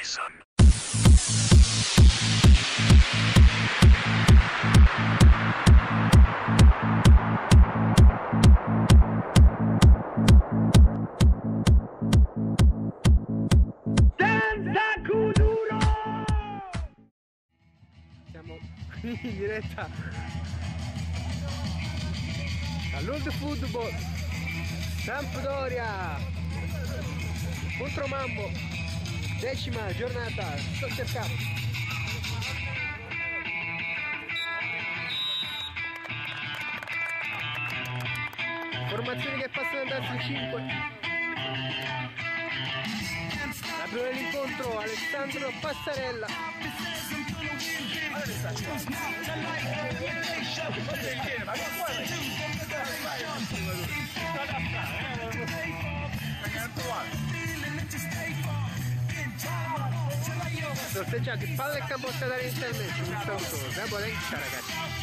Jason. Siamo qui in diretta all'Old Football Sampdoria contro Mambo, 10ª giornata, Soccer Cup. Formazioni che passano ad darsi 5. Apre l'incontro Alessandro Passarella. Sorteggiato in palla e campo statale intermedio, un saluto da Bolenca, ragazzi.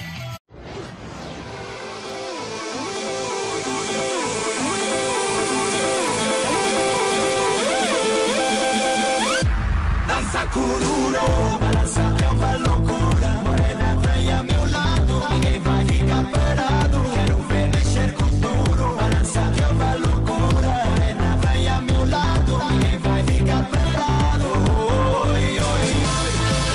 Danza kuduro, balanza que una locura. Morena, bella a mi lado, ninguém vai ficar parado. Quero ver mexer com duro, balanza que una locura. Morena, bella a mi lado, ninguém vai ficar parado. Oi, oi, oi.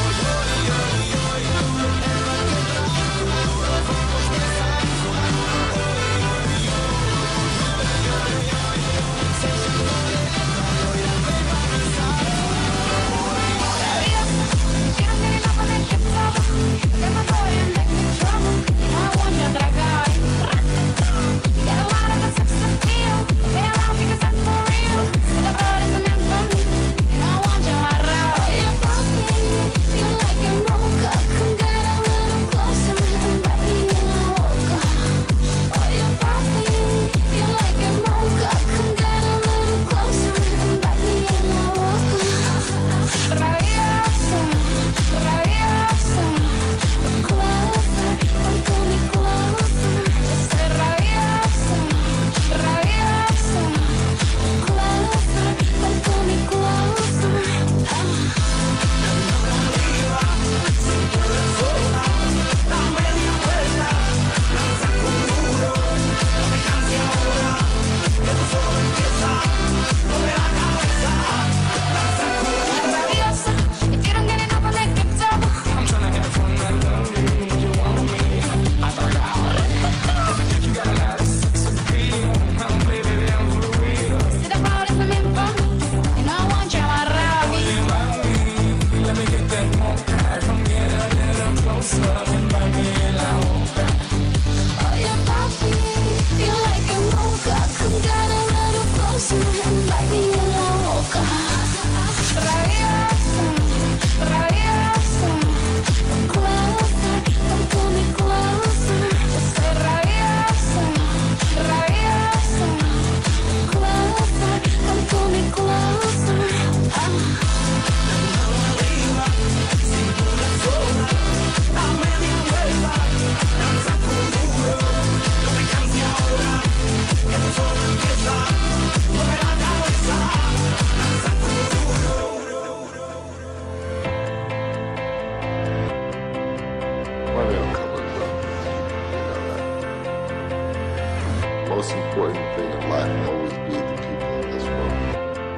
Most important thing in life will always be the people in this world.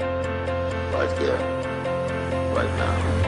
Right there, right now.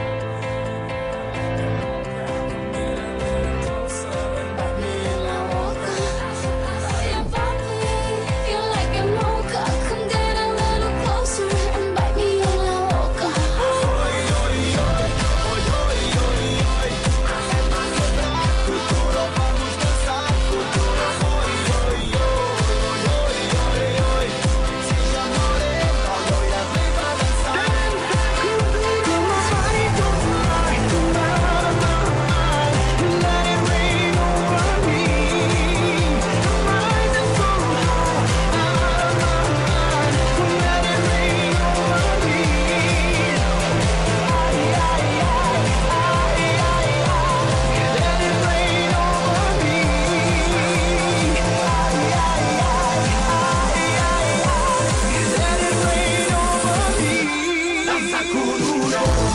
Danza kuduro.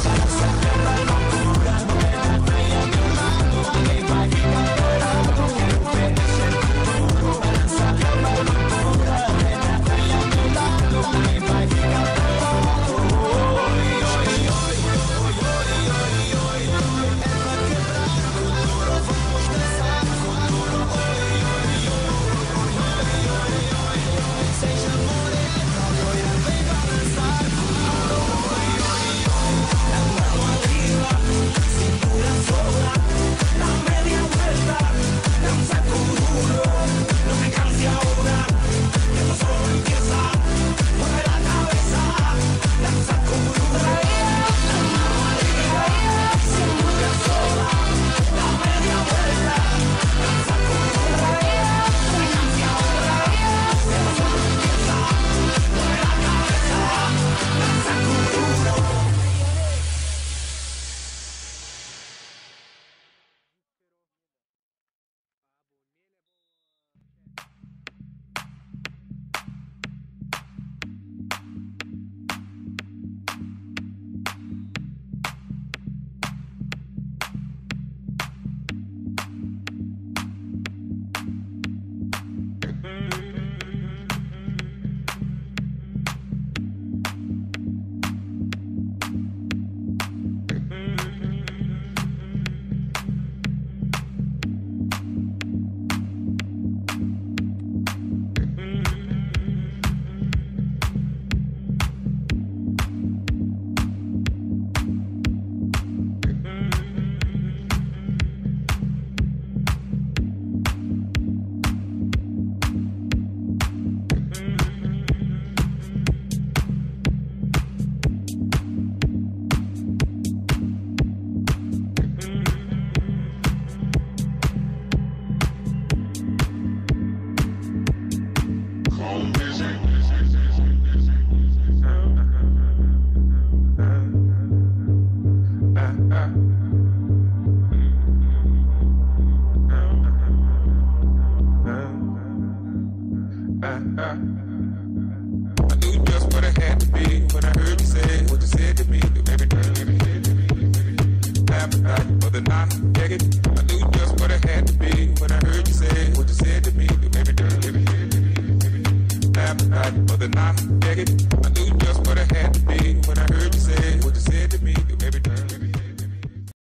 appetite for the night. Take it.